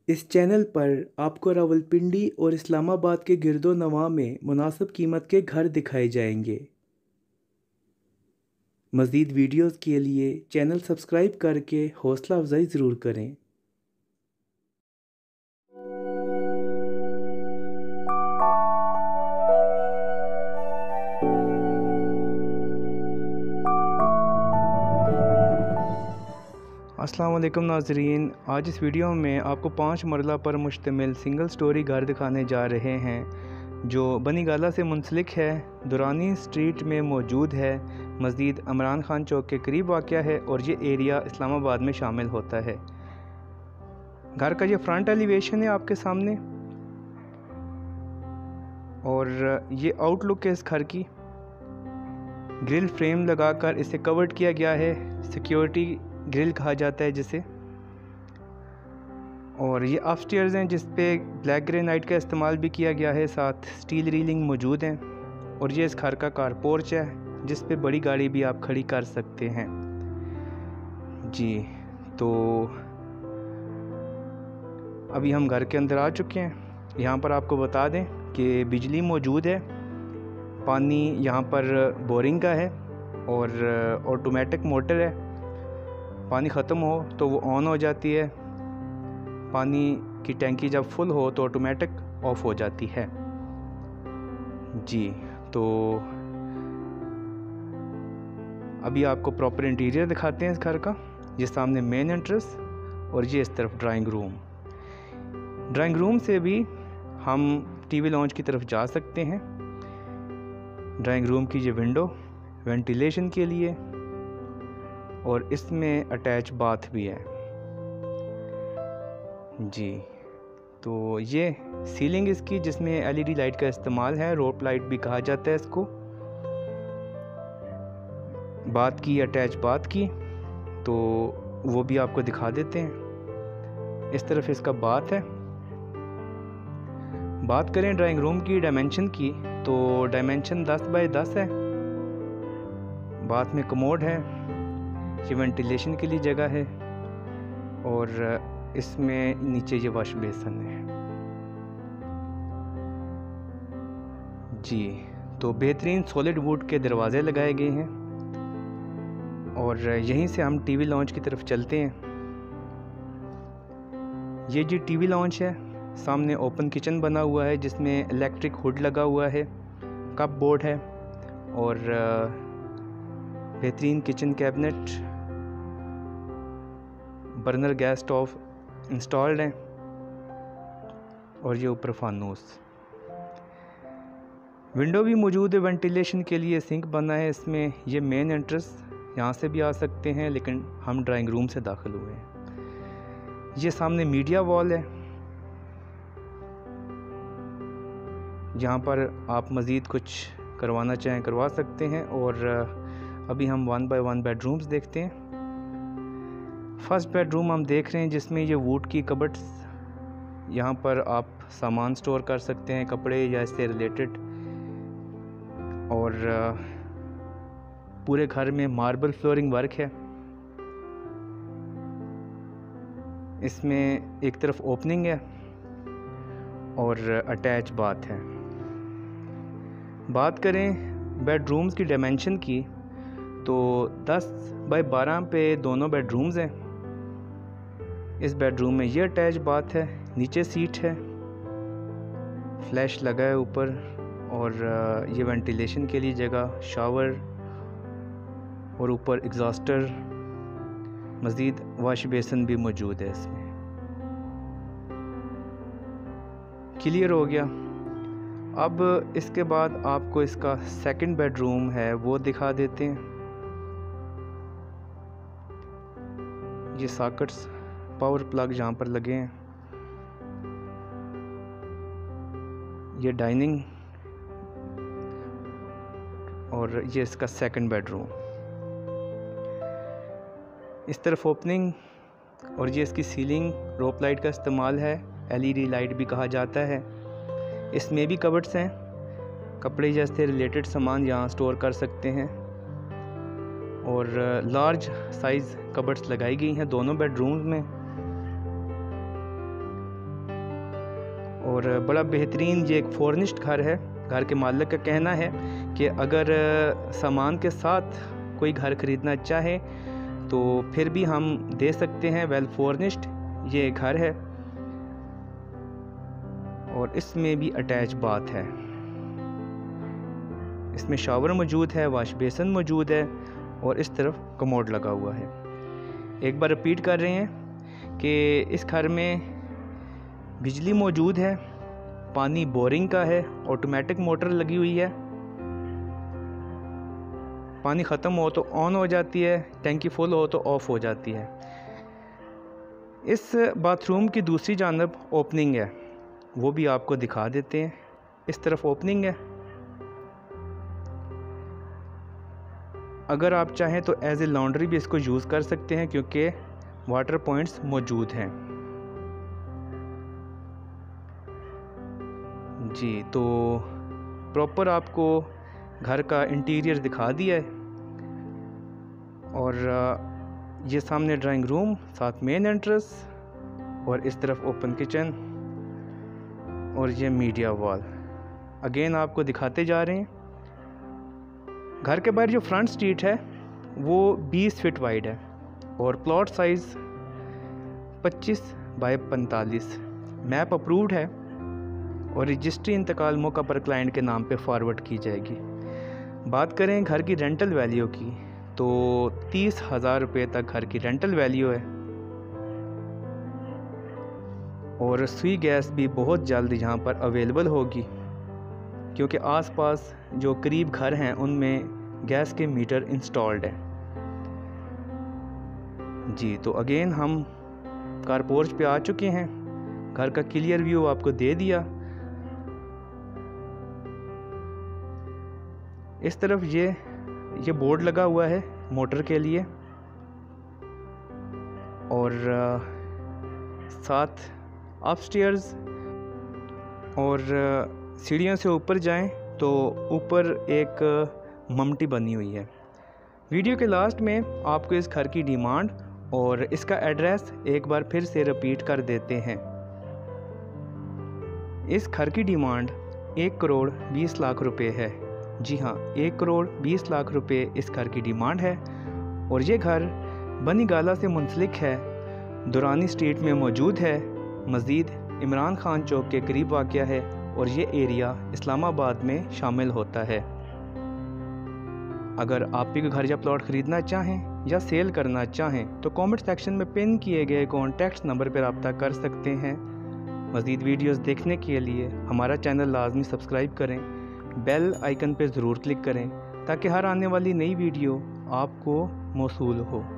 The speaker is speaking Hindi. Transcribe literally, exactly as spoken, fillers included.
इस चैनल पर आपको रावलपिंडी और इस्लामाबाद के गिरदो-नवाह में मुनासिब कीमत के घर दिखाए जाएंगे। मज़ीद वीडियोज़ के लिए चैनल सब्सक्राइब करके हौसला अफजाई ज़रूर करें। अस्सलाम वालेकुम नाज़रीन, आज इस वीडियो में आपको पाँच मरला पर मुश्तमिल सिंगल स्टोरी घर दिखाने जा रहे हैं जो बनी गाला से मुंसलिक है, दुरानी स्ट्रीट में मौजूद है। मस्जिद इमरान खान चौक के करीब वाक़या है और ये एरिया इस्लामाबाद में शामिल होता है। घर का ये फ्रंट एलिवेशन है आपके सामने और ये आउटलुक है इस घर की। ग्रिल फ्रेम लगाकर इसे कवर्ड किया गया है, सिक्योरिटी ग्रिल कहा जाता है जिसे। और ये अपस्टेयर्स हैं जिस पे ब्लैक ग्रेनाइट का इस्तेमाल भी किया गया है, साथ स्टील रीलिंग मौजूद हैं। और ये इस घर का कार पोर्च है जिस पे बड़ी गाड़ी भी आप खड़ी कर सकते हैं जी। तो अभी हम घर के अंदर आ चुके हैं। यहाँ पर आपको बता दें कि बिजली मौजूद है, पानी यहाँ पर बोरिंग का है और ऑटोमेटिक मोटर है। पानी ख़त्म हो तो वो ऑन हो जाती है, पानी की टैंकी जब फुल हो तो ऑटोमेटिक ऑफ हो जाती है जी। तो अभी आपको प्रॉपर इंटीरियर दिखाते हैं इस घर का। ये सामने मेन एंट्रेंस और ये इस तरफ ड्राइंग रूम। ड्राइंग रूम से भी हम टीवी लॉन्च की तरफ जा सकते हैं। ड्राइंग रूम की ये विंडो वेंटिलेशन के लिए और इसमें अटैच बाथ भी है जी। तो ये सीलिंग इसकी जिसमें एलईडी लाइट का इस्तेमाल है, रोप लाइट भी कहा जाता है इसको। बात की अटैच बात की तो वो भी आपको दिखा देते हैं। इस तरफ इसका बात है। बात करें ड्राइंग रूम की डायमेंशन की तो डायमेंशन दस बाय दस है। बात में कमोड है, ये वेंटिलेशन के लिए जगह है और इसमें नीचे ये वॉश बेसन है जी। तो बेहतरीन सॉलिड वुड के दरवाज़े लगाए गए हैं और यहीं से हम टीवी लॉन्च की तरफ चलते हैं। ये जो टीवी लॉन्च है, सामने ओपन किचन बना हुआ है जिसमें इलेक्ट्रिक हुड लगा हुआ है, कप बोर्ड है और बेहतरीन kitchen cabinet, burner gas stove installed है और ये ऊपर फानूस। विंडो भी मौजूद है वेंटिलेशन के लिए, सिंक बना है इसमें। ये मेन एंट्रेंस, यहाँ से भी आ सकते हैं लेकिन हम ड्राइंग रूम से दाखिल हुए हैं। ये सामने मीडिया वॉल है, यहाँ पर आप मज़ीद कुछ करवाना चाहें करवा सकते हैं। और अभी हम वन बाय वन बेडरूम्स देखते हैं। फर्स्ट बेडरूम हम देख रहे हैं जिसमें ये वुड की कबर्ड्स, यहाँ पर आप सामान स्टोर कर सकते हैं, कपड़े या इससे रिलेटेड। और पूरे घर में मार्बल फ्लोरिंग वर्क है। इसमें एक तरफ ओपनिंग है और अटैच बाथ है। बात करें बेडरूम्स की डायमेंशन की तो दस बाय बारह पे दोनों बेडरूम्स हैं। इस बेडरूम में ये अटैच बाथ है, नीचे सीट है, फ्लैश लगा है ऊपर और ये वेंटिलेशन के लिए जगह, शावर और ऊपर एग्जॉस्टर, मज़ीद वॉश बेसन भी मौजूद है इसमें। क्लियर हो गया। अब इसके बाद आपको इसका सेकंड बेडरूम है वो दिखा देते हैं। ये सॉकेट्स, पावर प्लग यहाँ पर लगे हैं। ये डाइनिंग और ये इसका सेकंड बेडरूम। इस तरफ ओपनिंग और ये इसकी सीलिंग, रोप लाइट का इस्तेमाल है, एलईडी लाइट भी कहा जाता है। इसमें भी कबर्ड्स हैं, कपड़े जैसे रिलेटेड सामान यहाँ स्टोर कर सकते हैं। और लार्ज साइज़ कबर्ड्स लगाई गई हैं दोनों बेडरूम्स में। और बड़ा बेहतरीन ये एक फॉर्निश्ड घर है। घर के मालिक का कहना है कि अगर सामान के साथ कोई घर ख़रीदना चाहे तो फिर भी हम दे सकते हैं। वेल फॉर्निश्ड ये घर है और इसमें भी अटैच बाथ है। इसमें शावर मौजूद है, वॉश बेसिन मौजूद है और इस तरफ कमोड लगा हुआ है। एक बार रिपीट कर रहे हैं कि इस घर में बिजली मौजूद है, पानी बोरिंग का है, ऑटोमेटिक मोटर लगी हुई है, पानी ख़त्म हो तो ऑन हो जाती है, टैंकी फुल हो तो ऑफ़ हो जाती है। इस बाथरूम की दूसरी जानब ओपनिंग है, वो भी आपको दिखा देते हैं। इस तरफ ओपनिंग है। अगर आप चाहें तो एज ए लॉन्ड्री भी इसको यूज़ कर सकते हैं क्योंकि वाटर पॉइंट्स मौजूद हैं। जी, तो प्रॉपर आपको घर का इंटीरियर दिखा दिया है। और ये सामने ड्राइंग रूम, साथ मेन एंट्रेंस और इस तरफ ओपन किचन और ये मीडिया वॉल अगेन आपको दिखाते जा रहे हैं। घर के बाहर जो फ्रंट स्ट्रीट है वो बीस फीट वाइड है और प्लॉट साइज़ पच्चीस बाय पैंतालीस, मैप अप्रूव्ड है और रजिस्ट्री इंतकाल मौका पर क्लाइंट के नाम पे फॉरवर्ड की जाएगी। बात करें घर की रेंटल वैल्यू की तो तीस हज़ार रुपये तक घर की रेंटल वैल्यू है और सुई गैस भी बहुत जल्द यहाँ पर अवेलेबल होगी क्योंकि आसपास जो करीब घर हैं उनमें गैस के मीटर इंस्टॉल्ड है। जी, तो अगेन हम कार पोर्च पे आ चुके हैं। घर का क्लियर व्यू आपको दे दिया। इस तरफ ये ये बोर्ड लगा हुआ है मोटर के लिए और साथ अपस्टेयर्स और सीढ़ियों से ऊपर जाएं तो ऊपर एक ममटी बनी हुई है। वीडियो के लास्ट में आपको इस घर की डिमांड और इसका एड्रेस एक बार फिर से रिपीट कर देते हैं। इस घर की डिमांड एक करोड़ बीस लाख रुपए है। जी हाँ, एक करोड़ बीस लाख रुपए इस घर की डिमांड है और ये घर बनी गाला से मुंसलिक है, दुरानी स्ट्रीट में मौजूद है। मज़ीद इमरान खान चौक के करीब वाक़या है और ये एरिया इस्लामाबाद में शामिल होता है। अगर आप भी घर या प्लॉट ख़रीदना चाहें या सेल करना चाहें तो कमेंट सेक्शन में पिन किए गए कॉन्टैक्ट नंबर पर रब्ता कर सकते हैं। मज़ीद वीडियोस देखने के लिए हमारा चैनल लाजमी सब्सक्राइब करें, बेल आइकन पर ज़रूर क्लिक करें ताकि हर आने वाली नई वीडियो आपको मौसूल हो।